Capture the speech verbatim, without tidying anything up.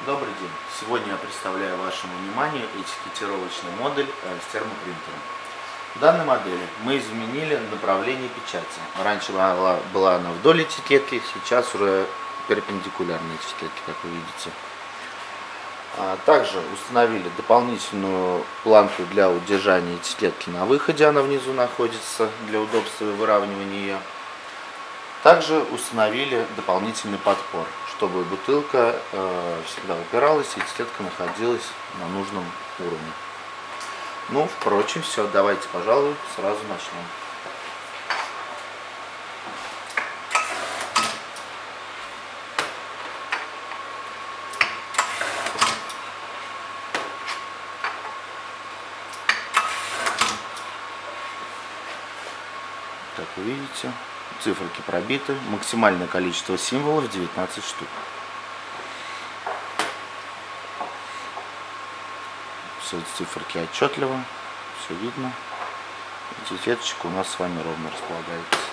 Добрый день! Сегодня я представляю вашему вниманию этикетировочный модуль с термопринтером. В данной модели мы изменили направление печати. Раньше была, была она вдоль этикетки, сейчас уже перпендикулярные этикетки, как вы видите. Также установили дополнительную планку для удержания этикетки на выходе, она внизу находится для удобства выравнивания ее. Также установили дополнительный подпор, чтобы бутылка э, всегда упиралась и этикетка находилась на нужном уровне. Ну, впрочем, все, давайте, пожалуй, сразу начнем. Как вы видите, циферки пробиты, максимальное количество символов девятнадцать штук. Все циферки отчетливо, все видно. Этикеточка у нас с вами ровно располагается.